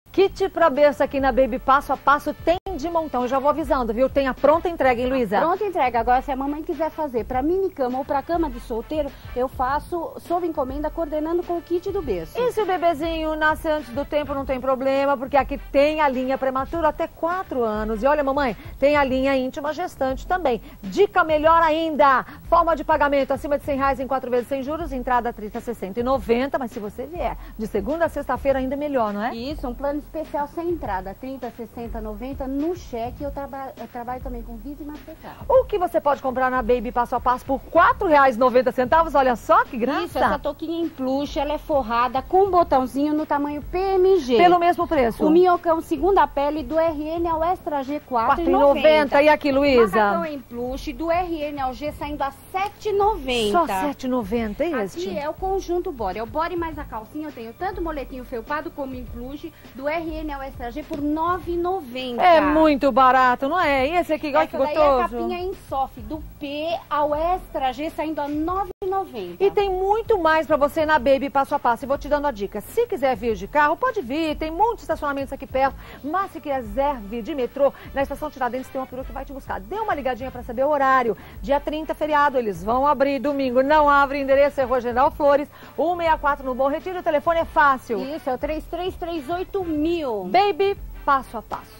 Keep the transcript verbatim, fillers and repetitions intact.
Kit pra berço aqui na Baby Passo a Passo tem de montão. Eu já vou avisando, viu? Tem a pronta entrega, hein, Luísa? Pronta entrega. Agora, se a mamãe quiser fazer pra mini cama ou pra cama de solteiro, eu faço sob encomenda, coordenando com o kit do berço. E se o bebezinho nasce antes do tempo, não tem problema, porque aqui tem a linha prematura até quatro anos. E olha, mamãe, tem a linha íntima gestante também. Dica melhor ainda, forma de pagamento acima de cem reais em quatro vezes sem juros, entrada trinta, sessenta e noventa, mas se você vier de segunda a sexta-feira ainda é melhor, não é? Isso, um plano especial sem entrada, trinta, sessenta, noventa no cheque. Eu, traba eu trabalho também com Visa e Mastercard. O que você pode comprar na Baby Passo a Passo por quatro reais e noventa centavos, olha só que graça. Isso, essa touquinha em plush, ela é forrada com um botãozinho no tamanho P M G. Pelo mesmo preço. O minhocão segunda pele do R N ao Extra G quatro quatro reais e noventa centavos. E aqui, Luísa? Macacão em plush do R N ao G saindo a sete reais e noventa centavos. Só sete reais e noventa centavos, este? Aqui é o conjunto body. É o body mais a calcinha. Eu tenho tanto moletinho felpado como em plush do R N ao Extra G por nove reais e noventa É centavos. muito barato, não é? E esse aqui, olha que gostoso. Essa daí é a capinha em soft, do P ao Extra G, saindo a nove reais e noventa centavos. E tem muito mais pra você na Baby Passo a Passo. E vou te dando a dica. Se quiser vir de carro, pode vir. Tem muitos estacionamentos aqui perto. Mas se quiser vir de metrô, na estação Tiradentes tem uma perua que vai te buscar. Dê uma ligadinha pra saber o horário. Dia trinta, feriado, eles vão abrir. Domingo não abre. Endereço é Rua General Flores, cento e sessenta e quatro no Bom Retiro. O telefone é fácil. Isso, é o três três três oito mil. Baby Passo a Passo.